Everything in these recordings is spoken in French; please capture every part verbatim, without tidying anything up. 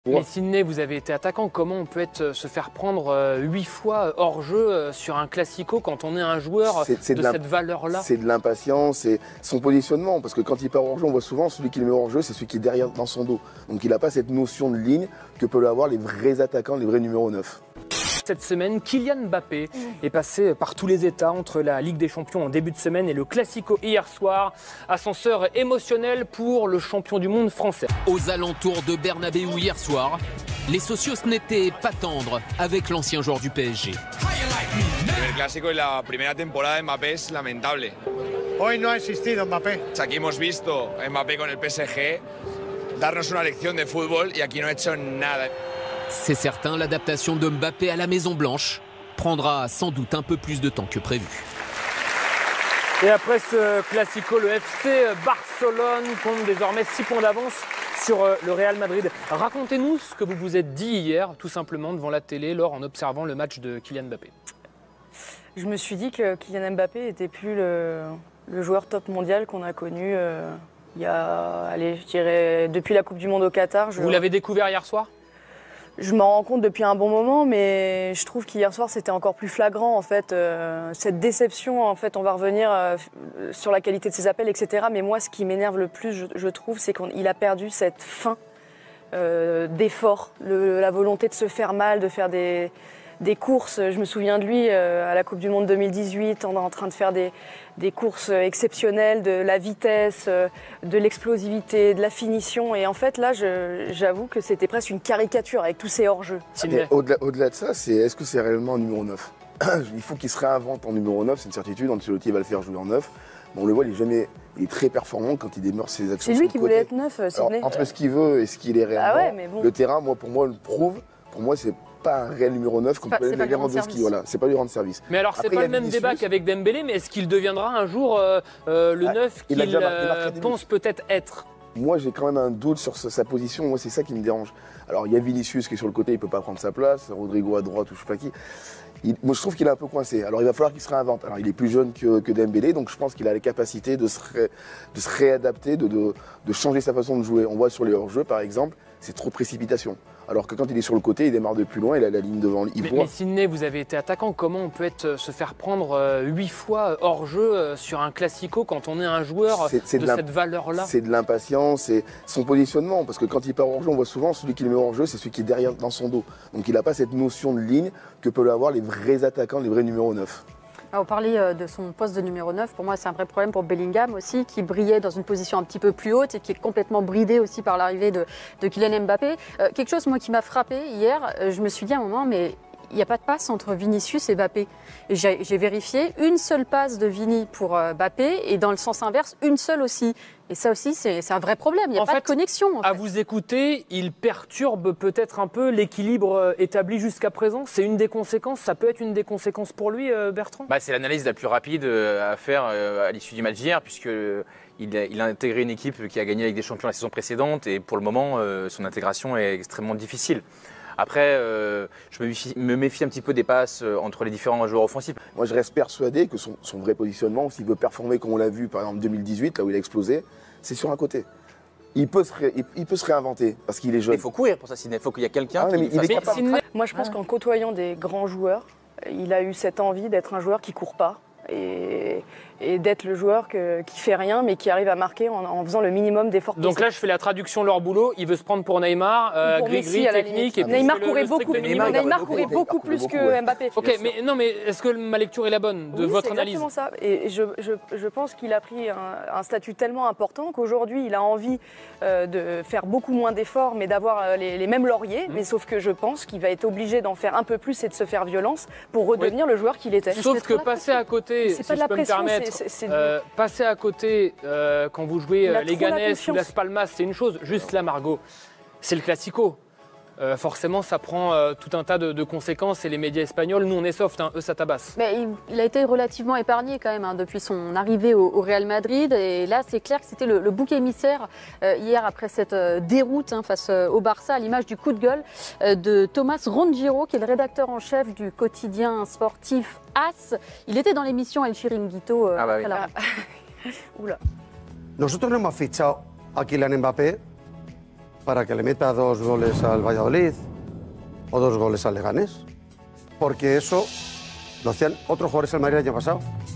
Mais Sidney, vous avez été attaquant. Comment on peut être, se faire prendre huit fois hors jeu sur un classico quand on est un joueur c'est, c'est de, de cette valeur-là? C'est de l'impatience, c'est son positionnement. Parce que quand il part hors jeu, on voit souvent celui qui le met hors jeu, c'est celui qui est derrière dans son dos. Donc il n'a pas cette notion de ligne que peuvent avoir les vrais attaquants, les vrais numéros neuf. Cette semaine, Kylian Mbappé est passé par tous les états entre la Ligue des Champions en début de semaine et le Classico hier soir. Ascenseur émotionnel pour le champion du monde français. Aux alentours de Bernabéu hier soir, les socios n'étaient pas tendres avec l'ancien joueur du P S G. El Clásico y la primera temporada de Mbappé es lamentable. Hoy no ha existido Mbappé. Aquí hemos visto a Mbappé con el P S G darnos una lección de fútbol y aquí no ha hecho nada. C'est certain, l'adaptation de Mbappé à la Maison-Blanche prendra sans doute un peu plus de temps que prévu. Et après ce Classico, le F C Barcelone compte désormais six points d'avance sur le Real Madrid. Racontez-nous ce que vous vous êtes dit hier, tout simplement devant la télé, lors en observant le match de Kylian Mbappé. Je me suis dit que Kylian Mbappé n'était plus le, le joueur top mondial qu'on a connu euh, il y a, allez, je dirais, depuis la Coupe du Monde au Qatar. Je... Vous l'avez découvert hier soir ? Je m'en rends compte depuis un bon moment, mais je trouve qu'hier soir c'était encore plus flagrant en fait. Euh, cette déception, en fait, on va revenir euh, sur la qualité de ses appels, et cetera. Mais moi, ce qui m'énerve le plus, je, je trouve, c'est qu'il a perdu cette faim euh, d'effort, le, la volonté de se faire mal, de faire des, des courses. Je me souviens de lui euh, à la Coupe du Monde deux mille dix-huit, en, en train de faire des, des courses exceptionnelles, de la vitesse, euh, de l'explosivité, de la finition. Et en fait, là, je, j'avoue que c'était presque une caricature avec tous ces hors-jeux. Au-delà, au-delà de ça, c'est est-ce que c'est réellement un numéro neuf? Il faut qu'il se réinvente en numéro neuf, c'est une certitude. Ancelotti va le faire jouer en neuf. Bon, on le voit, il est jamais, il est très performant quand il démeure ses actions. C'est lui qui côté. voulait être neuf, Sidney. Alors, entre ce qu'il veut et ce qu'il est réellement, ah ouais, mais bon. le terrain, moi, pour moi, le prouve. Pour moi, c'est pas un réel numéro neuf comme peut l'être Lewandowski. Voilà, c'est pas lui rendre service. Mais alors, c'est pas le même Vinicius. Débat qu'avec Dembélé, mais est-ce qu'il deviendra un jour euh, euh, le ah, neuf qu'il euh, pense peut-être être? Moi, j'ai quand même un doute sur sa, sa position. Moi, c'est ça qui me dérange. Alors, il y a Vinicius qui est sur le côté, il peut pas prendre sa place. Rodrigo à droite ou je sais pas qui. Il, moi, je trouve qu'il est un peu coincé. Alors, il va falloir qu'il se réinvente. Alors, il est plus jeune que, que Dembélé, donc je pense qu'il a les capacités de se, ré, de se réadapter, de, de, de changer sa façon de jouer. On voit sur les hors-jeux, par exemple, c'est trop de précipitation. Alors que quand il est sur le côté, il démarre de plus loin, il a la ligne devant lui. Mais, mais Sidney, vous avez été attaquant. Comment on peut être, se faire prendre huit fois hors jeu sur un classico quand on est un joueur c'est, c'est de, de cette valeur-là? C'est de l'impatience, c'est son positionnement. Parce que quand il part hors jeu, on voit souvent celui qui le met hors jeu, c'est celui qui est derrière dans son dos. Donc il n'a pas cette notion de ligne que peuvent avoir les vrais attaquants, les vrais numéros neuf. On parlait de son poste de numéro neuf. Pour moi, c'est un vrai problème pour Bellingham aussi, qui brillait dans une position un petit peu plus haute et qui est complètement bridé aussi par l'arrivée de, de Kylian Mbappé. Euh, quelque chose, moi, qui m'a frappé hier, euh, je me suis dit à un moment, mais il n'y a pas de passe entre Vinicius et Mbappé. Et j'ai, j'ai vérifié, une seule passe de Vini pour euh, Mbappé et dans le sens inverse, une seule aussi. Et ça aussi, c'est, c'est un vrai problème. Il n'y a en pas fait, de connexion. En à fait. vous écouter, il perturbe peut-être un peu l'équilibre établi jusqu'à présent. C'est une des conséquences. Ça peut être une des conséquences pour lui, Bertrand. Bah, c'est l'analyse la plus rapide à faire à l'issue du match d'hier, puisque il a, il a intégré une équipe qui a gagné avec des champions la saison précédente, et pour le moment, son intégration est extrêmement difficile. Après, euh, je me méfie, me méfie un petit peu des passes entre les différents joueurs offensifs. Moi, je reste persuadé que son, son vrai positionnement, s'il veut performer comme on l'a vu par exemple en deux mille dix-huit, là où il a explosé, c'est sur un côté. Il peut se, ré, il, il peut se réinventer parce qu'il est jeune. Il faut courir pour ça, Sidney. Il faut qu'il y ait quelqu'un ah, qui il est capable. Sidney, moi, je pense ah. qu'en côtoyant des grands joueurs, il a eu cette envie d'être un joueur qui ne court pas. Et, et d'être le joueur que, qui fait rien mais qui arrive à marquer en, en faisant le minimum d'efforts possible. Donc là je fais la traduction de leur boulot, il veut se prendre pour Neymar, euh, pour gris-gris, technique. Et Neymar courait beaucoup, Neymar, Neymar courait beaucoup plus que Mbappé. Ok, mais non, mais est-ce que ma lecture est la bonne de oui, votre c'est analyse? Exactement ça. Et je, je, je pense qu'il a pris un, un statut tellement important qu'aujourd'hui il a envie euh, de faire beaucoup moins d'efforts mais d'avoir les, les mêmes lauriers. Mmh. Mais sauf que je pense qu'il va être obligé d'en faire un peu plus et de se faire violence pour redevenir oui. le joueur qu'il était. Sauf que passer à côté, si je peux me permettre, c'est, c'est euh, passer à côté euh, quand vous jouez euh, les Leganés ou Las Palmas, c'est une chose. Juste là, Margot, c'est le Classico. Euh, forcément, ça prend euh, tout un tas de, de conséquences et les médias espagnols, nous on est soft, hein, eux ça tabasse. Mais il, il a été relativement épargné quand même hein, depuis son arrivée au, au Real Madrid. Et là, c'est clair que c'était le, le bouc émissaire euh, hier après cette euh, déroute hein, face euh, au Barça, à l'image du coup de gueule euh, de Tomás Rongiero, qui est le rédacteur en chef du quotidien sportif AS. Il était dans l'émission El Chiringuito. Euh, ah bah oui. la... Oula. Nosotros no hemos fichado a Kylian Mbappé para que le meta dos goles al Valladolid o dos goles al Leganés, porque eso lo hacían otros jugadores del Madrid el año pasado.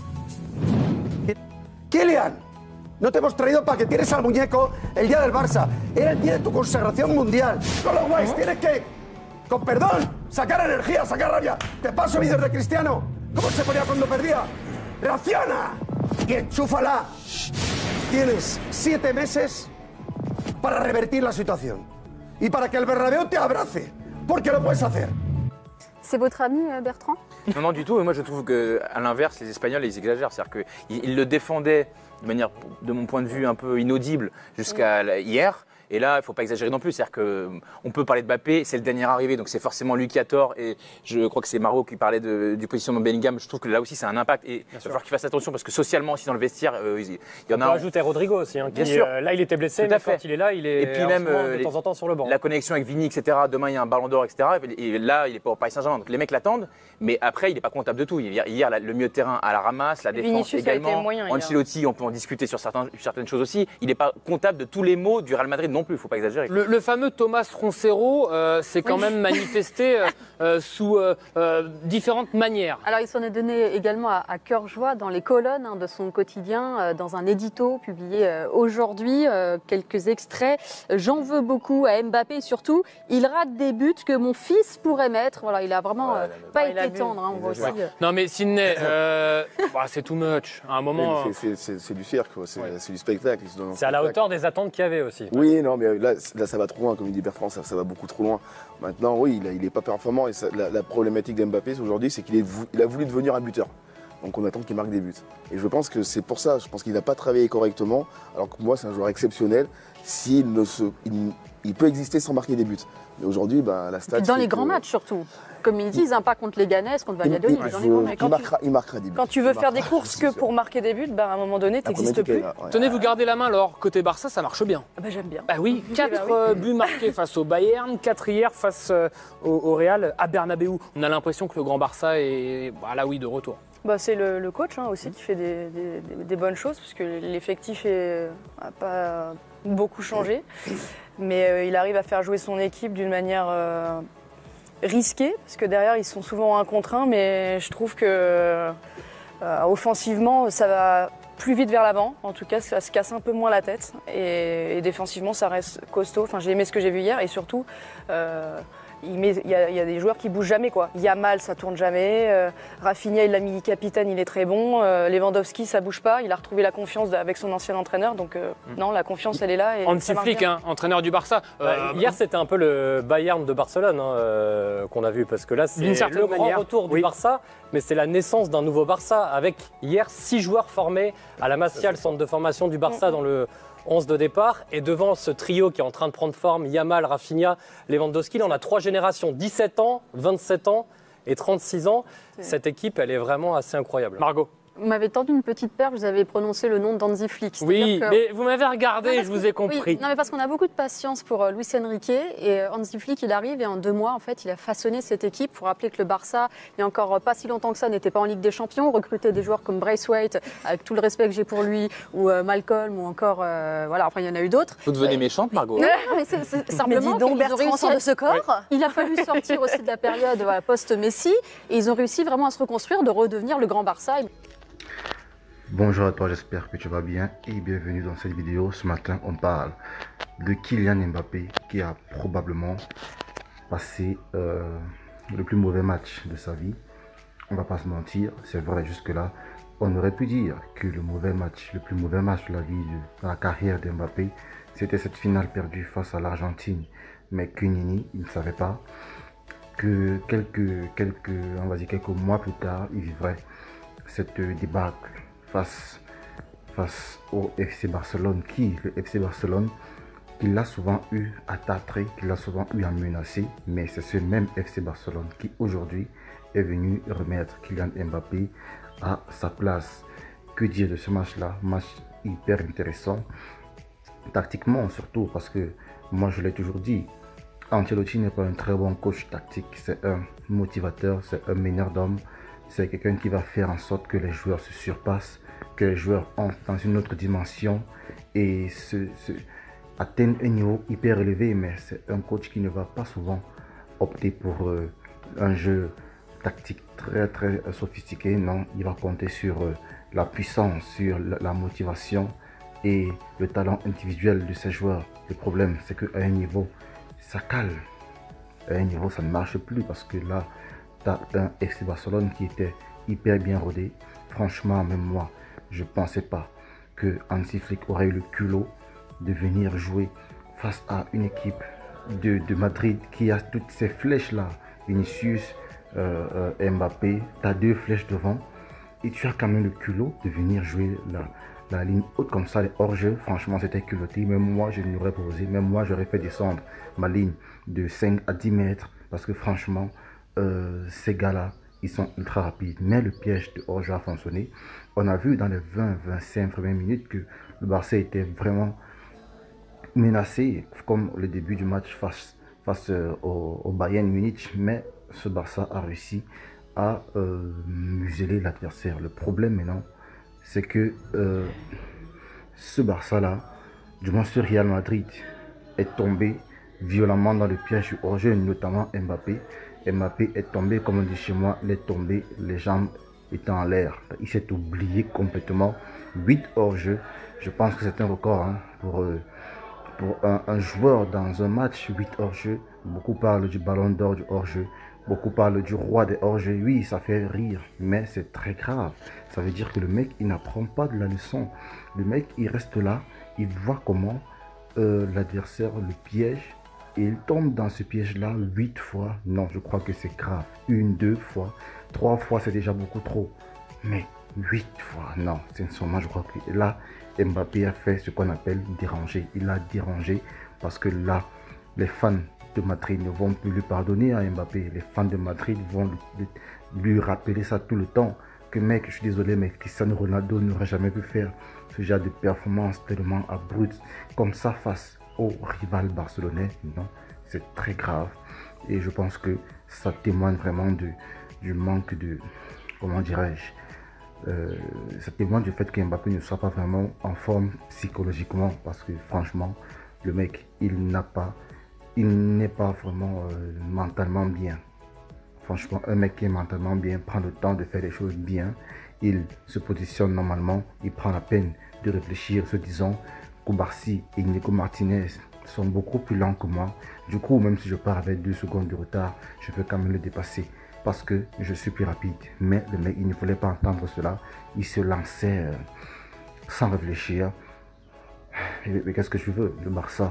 Kylian, no te hemos traído para que tires al muñeco el día del Barça. Era el día de tu consagración mundial. No lo guays, tienes que, con perdón, sacar energía, sacar rabia. Te paso vídeos de Cristiano. ¿Cómo se ponía cuando perdía? ¡Reacciona! Y enchúfala. Tienes siete meses para revertir la situación y para que el Bernabéu te abrace, porque lo puedes hacer. C'est votre ami, Bertrand? Non, non, du tout. Moi, je trouve qu'à l'inverse, les Espagnols, ils exagèrent. C'est-à-dire qu'ils ils le défendaient de manière, de mon point de vue, un peu inaudible jusqu'à mmh. hier. Et là, il ne faut pas exagérer non plus. C'est-à-dire qu'on peut parler de Mbappé, c'est le dernier arrivé, donc c'est forcément lui qui a tort. Et je crois que c'est Margot qui parlait de, du positionnement de Bellingham. Je trouve que là aussi, c'est un impact. Et il va falloir qu'il fasse attention parce que socialement aussi dans le vestiaire, euh, il y en On a. peut rajouter Rodrigo aussi. Hein, Bien qui, sûr. Euh, là, il était blessé, Tout mais à fait. quand il est là, il est et puis même, euh, de temps en temps sur le banc. La connexion avec Vini, et cetera. Demain, il y a un ballon d'or, et cetera. Et là, il n'est pas au Paris Saint-Germain. Donc les mecs l'attendent. Mais après, il n'est pas comptable de tout. Hier, hier, le milieu de terrain à la ramasse, la défense Vinicius également. Moyen, Ancelotti, on peut en discuter sur certains, certaines choses aussi. Il n'est pas comptable de tous les maux du Real Madrid non plus. Il ne faut pas exagérer. Le, le fameux Thomas Roncero euh, s'est quand oui. même manifesté euh, euh, sous euh, euh, différentes manières. Alors, il s'en est donné également à, à cœur joie dans les colonnes hein, de son quotidien, euh, dans un édito publié euh, aujourd'hui. Euh, quelques extraits. J'en veux beaucoup à Mbappé et surtout, il rate des buts que mon fils pourrait mettre. Voilà, il a vraiment ouais, euh, pas ouais, été tendre. Hein, on voit aussi. Ouais. Non, mais Sidney, euh, bah, c'est too much. À un moment. C'est du cirque, c'est ouais. du spectacle. C'est à la hauteur des attentes qu'il y avait aussi. Oui, non, mais là, là ça va trop loin, comme il dit Bertrand, ça, ça va beaucoup trop loin. Maintenant, oui, il n'est pas performant et ça, la, la problématique d'Mbappé aujourd'hui, c'est qu'il il a voulu devenir un buteur. Donc on attend qu'il marque des buts. Et je pense que c'est pour ça, je pense qu'il n'a pas travaillé correctement, alors que moi, c'est un joueur exceptionnel. S'il ne se, il, il peut exister sans marquer des buts. Mais aujourd'hui, bah, la stat. Dans les grands que... matchs surtout. Comme ils disent, hein, pas contre les Ganes, contre Valladolid, mais dans les grands matchs. Il marquera, il marquera des buts. Quand tu veux faire des courses que pour marquer des buts, bah, à un moment donné, tu n'existes plus. Là, ouais. Tenez, vous gardez la main, alors côté Barça, ça marche bien. Bah, j'aime bien. Bah oui, quatre bah, oui. buts marqués face au Bayern, quatre hier face au, au Real à Bernabéu. On a l'impression que le grand Barça est bah, là, oui, de retour. Bah, c'est le, le coach hein, aussi qui fait des, des, des, des bonnes choses, parce que l'effectif n'a pas beaucoup changé. Mais euh, il arrive à faire jouer son équipe d'une manière euh, risquée, parce que derrière, ils sont souvent un contre un, mais je trouve que euh, offensivement, ça va plus vite vers l'avant. En tout cas, ça se casse un peu moins la tête. Et, et défensivement, ça reste costaud. Enfin, j'ai aimé ce que j'ai vu hier, et surtout... Euh, Il, met, il, y a, il y a des joueurs qui bougent jamais quoi. Yamal ça tourne jamais, euh, Rafinha il l'a mis capitaine, il est très bon, euh, Lewandowski ça bouge pas, il a retrouvé la confiance avec son ancien entraîneur donc euh, mmh. non la confiance elle est là. Hansi Flick, hein, entraîneur du Barça. Euh, bah, hier c'était un peu le Bayern de Barcelone hein, euh, qu'on a vu parce que là c'est le grand manière. retour du oui. Barça, mais c'est la naissance d'un nouveau Barça avec hier six joueurs formés à la Masia, le centre de formation du Barça mmh. dans le onze de départ, et devant ce trio qui est en train de prendre forme, Yamal, Rafinha, Lewandowski, là on a trois générations, dix-sept ans, vingt-sept ans et trente-six ans. Cette équipe, elle est vraiment assez incroyable. Margot. Vous m'avez tendu une petite perche, vous avez prononcé le nom d'Hansi Flick. Oui, que... mais vous m'avez regardé et je vous ai compris. Oui, non, mais parce qu'on a beaucoup de patience pour euh, Luis Enrique et euh, Hansi Flick, il arrive et en deux mois, en fait, il a façonné cette équipe. Il faut rappeler que le Barça, il n'y a encore pas si longtemps que ça, n'était pas en Ligue des Champions. Recruter des joueurs comme Braithwaite, avec tout le respect que j'ai pour lui, ou euh, Malcolm, ou encore, euh, voilà, enfin, il y en a eu d'autres. Vous devenez méchante, Margot. Non, non, mais c'est simplement. Mais dis donc, Bertrand sort de ce corps. Ouais. Il a fallu sortir aussi de la période voilà, post-Messi et ils ont réussi vraiment à se reconstruire, de redevenir le grand Barça. Bonjour à toi, j'espère que tu vas bien et bienvenue dans cette vidéo. Ce matin, on parle de Kylian Mbappé qui a probablement passé euh, le plus mauvais match de sa vie. On va pas se mentir, c'est vrai jusque-là. On aurait pu dire que le mauvais match, le plus mauvais match de la vie, de la carrière d'Mbappé, c'était cette finale perdue face à l'Argentine. Mais Cunini, il ne savait pas que quelques, quelques, on va dire quelques mois plus tard, il vivrait cette débâcle face, face au F C Barcelone, qui, le F C Barcelone, qui l'a souvent eu à tâtrer, qui l'a souvent eu à menacer, mais c'est ce même F C Barcelone qui aujourd'hui est venu remettre Kylian Mbappé à sa place. Que dire de ce match-là? Match hyper intéressant, tactiquement surtout, parce que moi je l'ai toujours dit, Ancelotti n'est pas un très bon coach tactique, c'est un motivateur, c'est un meneur d'hommes. C'est quelqu'un qui va faire en sorte que les joueurs se surpassent, que les joueurs entrent dans une autre dimension et se, se, atteignent un niveau hyper élevé, mais c'est un coach qui ne va pas souvent opter pour euh, un jeu tactique très très sophistiqué. Non, il va compter sur euh, la puissance, sur la, la motivation et le talent individuel de ses joueurs. Le problème, c'est qu'à un niveau, ça cale. À un niveau, ça ne marche plus parce que là, tu as un F C Barcelone qui était hyper bien rodé. Franchement, même moi, je ne pensais pas que Hansi Flick aurait eu le culot de venir jouer face à une équipe de, de Madrid qui a toutes ces flèches-là. Vinicius, euh, euh, Mbappé, tu as deux flèches devant et tu as quand même le culot de venir jouer la, la ligne haute comme ça, les hors-jeu. Franchement, c'était culotté. Même moi, je n'aurais pas osé. Même moi, j'aurais fait descendre ma ligne de cinq à dix mètres parce que franchement, euh, ces gars-là, ils sont ultra rapides. Mais le piège de hors-jeu a fonctionné. On a vu dans les vingt à vingt-cinq premières minutes que le Barça était vraiment menacé, comme le début du match face, face au, au Bayern Munich, mais ce Barça a réussi à euh, museler l'adversaire. Le problème maintenant, c'est que euh, ce Barça-là, du moins ce Real Madrid, est tombé violemment dans le piège du hors-jeu, notamment Mbappé. Mbappé est tombé, comme on dit chez moi, il est tombé, les jambes étant en l'air. Il s'est oublié complètement. huit hors-jeu, je pense que c'est un record hein, pour... Euh, Pour un, un joueur dans un match, huit hors-jeu. Beaucoup parlent du ballon d'or du hors-jeu. Beaucoup parlent du roi des hors-jeu. Oui, ça fait rire, mais c'est très grave. Ça veut dire que le mec, il n'apprend pas de la leçon. Le mec, il reste là, il voit comment euh, l'adversaire le piège. Et il tombe dans ce piège-là huit fois. Non, je crois que c'est grave. Une, deux fois. Trois fois, c'est déjà beaucoup trop. Mais huit fois, non. Sincèrement, je crois que là, Mbappé a fait ce qu'on appelle déranger. Il a dérangé parce que là, les fans de Madrid ne vont plus lui pardonner à Mbappé. Les fans de Madrid vont lui, lui rappeler ça tout le temps. Que mec, je suis désolé, mais Cristiano Ronaldo n'aurait jamais pu faire ce genre de performance tellement abrupte comme ça face au rival barcelonais. Non, c'est très grave. Et je pense que ça témoigne vraiment de, du manque de, comment dirais-je, Euh, ça témoigne du fait que Mbappé ne soit pas vraiment en forme psychologiquement parce que franchement le mec il n'a pas il n'est pas vraiment euh, mentalement bien. Franchement, un mec qui est mentalement bien prend le temps de faire les choses bien, il se positionne normalement, il prend la peine de réfléchir, se disant Koubarsi et Nico Martinez sont beaucoup plus lents que moi, du coup même si je pars avec deux secondes de retard, je peux quand même le dépasser parce que je suis plus rapide. Mais le mec, il ne voulait pas entendre cela. Il se lançait euh, sans réfléchir. Mais, mais qu'est-ce que je veux? Le Barça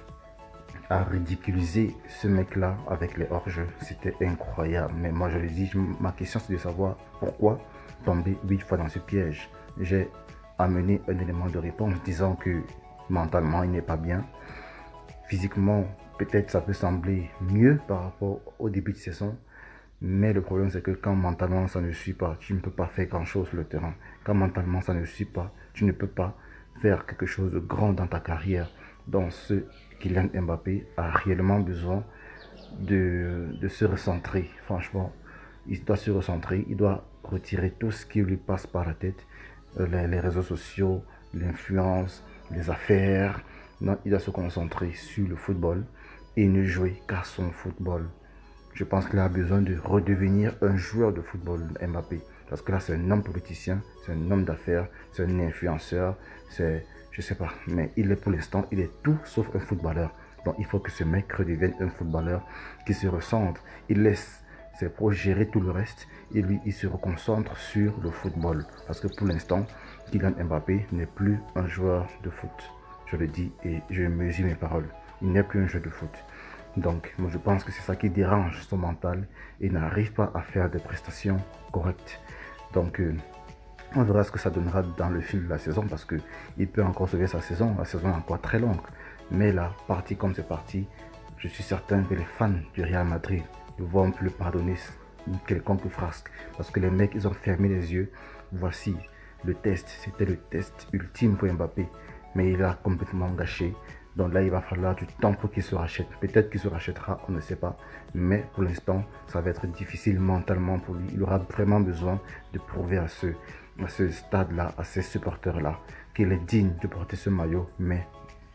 a ridiculisé ce mec-là avec les hors-jeux. C'était incroyable. Mais moi, je le dis, ma question, c'est de savoir pourquoi tomber huit fois dans ce piège. J'ai amené un élément de réponse disant que mentalement, il n'est pas bien. Physiquement, peut-être ça peut sembler mieux par rapport au début de saison. Mais le problème, c'est que quand mentalement ça ne suit pas, tu ne peux pas faire grand-chose sur le terrain. Quand mentalement ça ne suit pas, tu ne peux pas faire quelque chose de grand dans ta carrière. Donc ce Kylian Mbappé a réellement besoin de, de se recentrer. Franchement, il doit se recentrer, il doit retirer tout ce qui lui passe par la tête. Les, les réseaux sociaux, l'influence, les affaires. Non, il doit se concentrer sur le football et ne jouer qu'à son football. Je pense qu'il a besoin de redevenir un joueur de football, Mbappé. Parce que là, c'est un homme politicien, c'est un homme d'affaires, c'est un influenceur, c'est, je sais pas. Mais il est pour l'instant, il est tout sauf un footballeur. Donc il faut que ce mec redevienne un footballeur qui se recentre. Il laisse ses pros gérer tout le reste et lui, il se reconcentre sur le football. Parce que pour l'instant, Kylian Mbappé n'est plus un joueur de foot. Je le dis et je mesure mes paroles. Il n'est plus un joueur de foot. Donc, moi je pense que c'est ça qui dérange son mental et n'arrive pas à faire des prestations correctes. Donc, euh, on verra ce que ça donnera dans le fil de la saison parce qu'il peut encore sauver sa saison. La saison est encore très longue. Mais là, parti comme c'est parti, je suis certain que les fans du Real Madrid ne vont plus pardonner une quelconque frasque. Parce que les mecs, ils ont fermé les yeux. Voici le test. C'était le test ultime pour Mbappé. Mais il a complètement gâché. Donc là, il va falloir du temps pour qu'il se rachète. Peut-être qu'il se rachètera, on ne sait pas. Mais pour l'instant, ça va être difficile mentalement pour lui. Il aura vraiment besoin de prouver à ce, à ce stade-là, à ces supporters-là, qu'il est digne de porter ce maillot. Mais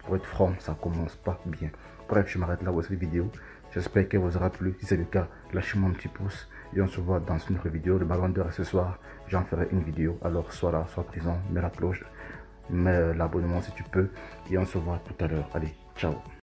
pour être franc, ça commence pas bien. Bref, je m'arrête là pour cette vidéo. J'espère qu'elle vous aura plu. Si c'est le cas, lâchez-moi un petit pouce et on se voit dans une autre vidéo. Le Ballon d'Or ce soir, j'en ferai une vidéo. Alors sois là, sois présent, mets la cloche, mets l'abonnement si tu peux et on se voit tout à l'heure. Allez, ciao.